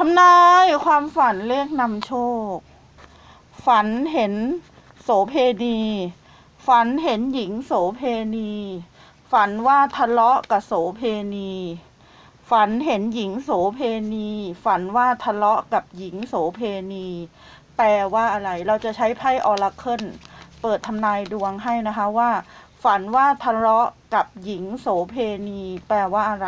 ำนายความฝันเลขนำโชคฝันเห็นโสเพณีฝันเห็นหญิงโสเพณีฝันว่าทะเลาะกับโสเพณีฝันเห็นหญิงโสเพณีฝันว่าทะเลาะกับหญิงโสเพณีแปลว่าอะไรเราจะใช้ไพ่ออราเคิลเปิดทำนายดวงให้นะคะว่าฝันว่าทะเลาะกับหญิงโสเพณีแปลว่าอะไร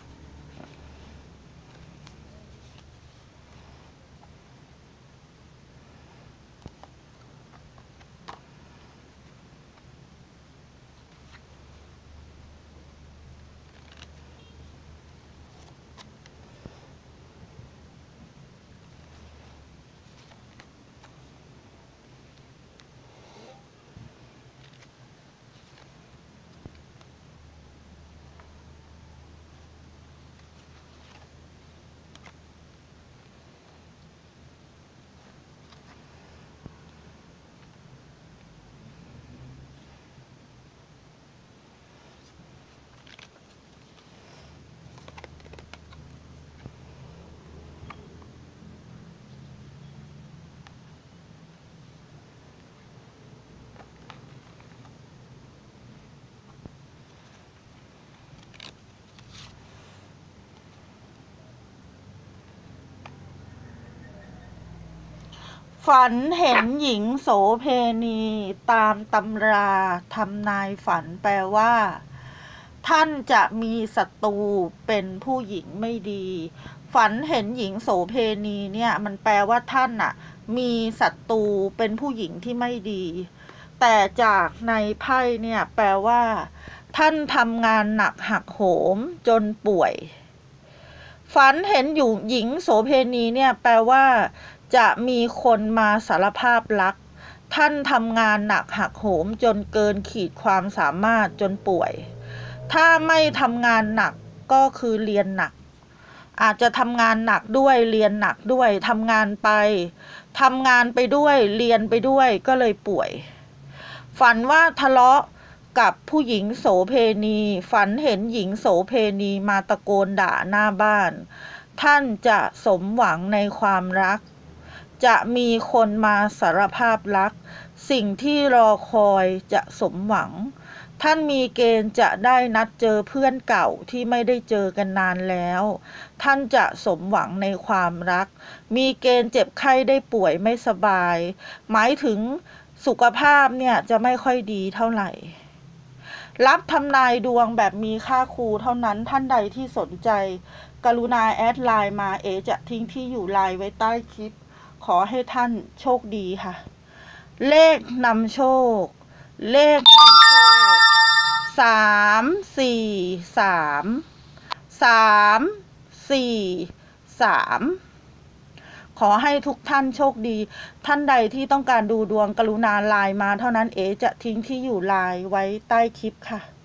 ฝันเห็นหญิงโสเพณีตามตำราทำนายฝันแปลว่าท่านจะมีศัตรูเป็นผู้หญิงไม่ดีฝันเห็นหญิงโสเพณีเนี่ยมันแปลว่าท่านน่ะมีศัตรูเป็นผู้หญิงที่ไม่ดีแต่จากในไพ่เนี่ยแปลว่าท่านทำงานหนักหักโหมจนป่วยฝันเห็นอยู่หญิงโสเพณีเนี่ยแปลว่าจะมีคนมาสารภาพรักท่านทำงานหนักหักโหมจนเกินขีดความสามารถจนป่วยถ้าไม่ทำงานหนักก็คือเรียนหนักอาจจะทำงานหนักด้วยเรียนหนักด้วยทำงานไปด้วยเรียนไปด้วยก็เลยป่วยฝันว่าทะเลาะกับผู้หญิงโสเพณีฝันเห็นหญิงโสเพณีมาตะโกนด่าหน้าบ้านท่านจะสมหวังในความรักจะมีคนมาสารภาพรักสิ่งที่รอคอยจะสมหวังท่านมีเกณฑ์จะได้นัดเจอเพื่อนเก่าที่ไม่ได้เจอกันนานแล้วท่านจะสมหวังในความรักมีเกณฑ์เจ็บไข้ได้ป่วยไม่สบายหมายถึงสุขภาพเนี่ยจะไม่ค่อยดีเท่าไหร่รับทำนายดวงแบบมีค่าครูเท่านั้นท่านใดที่สนใจกรุณาแอดไลน์มาจะทิ้งที่อยู่ไลน์ไว้ใต้คลิปขอให้ท่านโชคดีค่ะเลขนำโชคเลขนำโชค343ขอให้ทุกท่านโชคดีท่านใดที่ต้องการดูดวงกรุณาไลน์มาเท่านั้นจะทิ้งที่อยู่ไลน์ไว้ใต้คลิปค่ะ